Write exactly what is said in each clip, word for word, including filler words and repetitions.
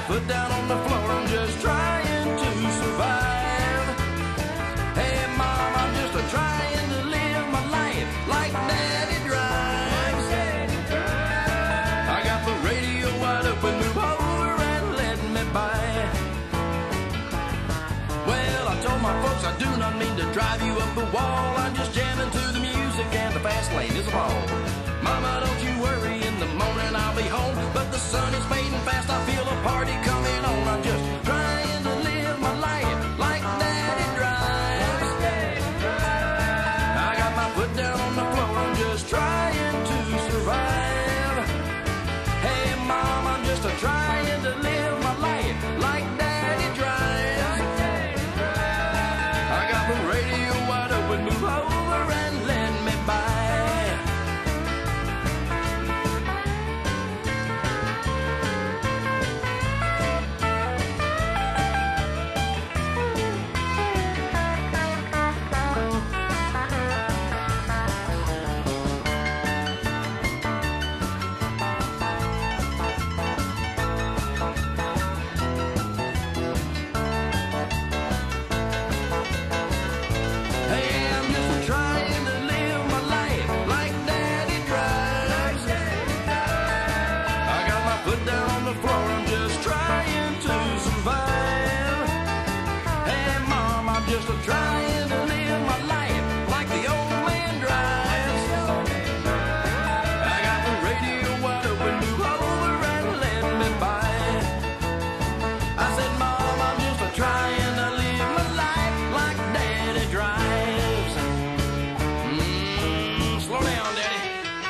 foot down on the floor, I'm just trying to survive. Hey, Mom, I'm just a trying to live my life like Daddy drives. I got the radio wide open, move over and let me by. Well, I told my folks I do not mean to drive you up the wall. I'm just jamming to the music and the fast lane is a ball. Mama, don't you worry, in the morning I'll be home. But the sun is fading fast, I feel a party coming on. I'm just trying to live my life like Daddy drives. I got my foot down on the floor, I'm just trying to survive. Hey, Mom, I'm just a trying to live my life like Daddy drives. I got the radio wide open, move over and let me by. Trying to live my life like the old man drives. I got the radio wide open, move over and let me by. I said, Mom, I'm just a trying to live my life like Daddy drives. Mm, slow down, Daddy.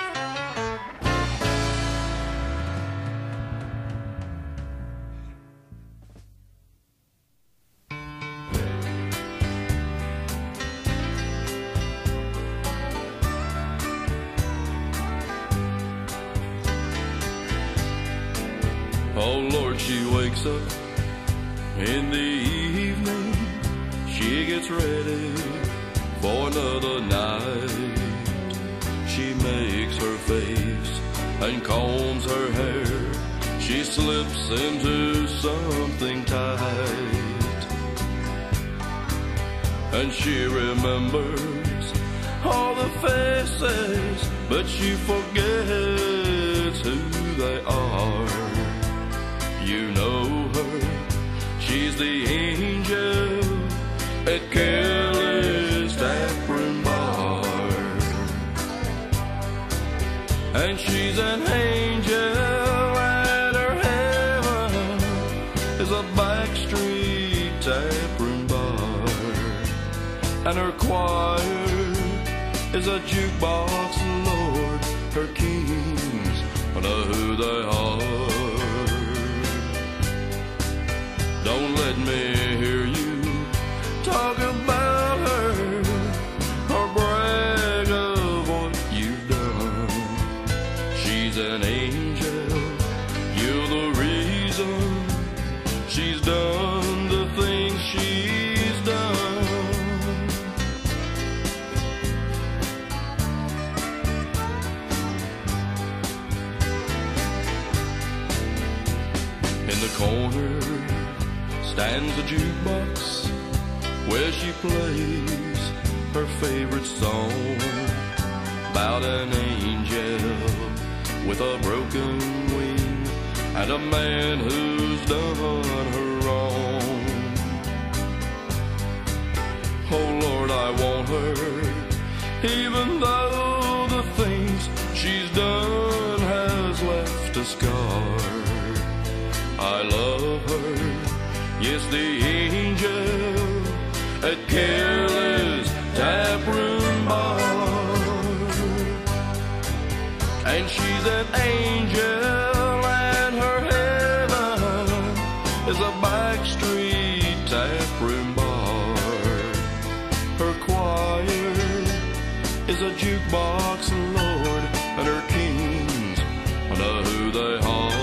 Oh Lord, she wakes up in the evening, she gets ready for another night. She makes her face and combs her hair, she slips into something tight. And she remembers all the faces, but she forgets who they are. You know her, she's the angel at Kelly's taproom bar. And she's an angel and her heaven is a backstreet taproom bar. And her choir is a jukebox lord, her kings know who they are. Don't let me hear you talk about her or brag of what you've done. She's an angel, you're the reason she's done the things she's done. In the corner stands a jukebox where she plays her favorite song about an angel with a broken wing and a man who's done her wrong. Oh Lord, I want her, even though the things she's done has left a scar. I love her, yes, the angel at Kelly's taproom bar. And she's an angel and her heaven is a backstreet taproom bar. Her choir is a jukebox lord and her kings know who they are.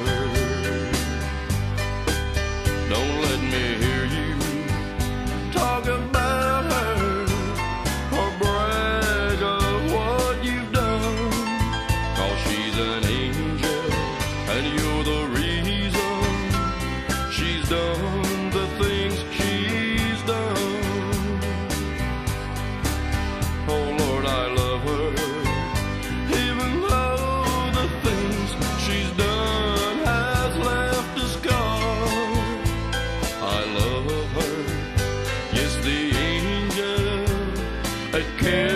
Don't let me hear you talk about her or brag of what you've done, 'cause she's an angel It kills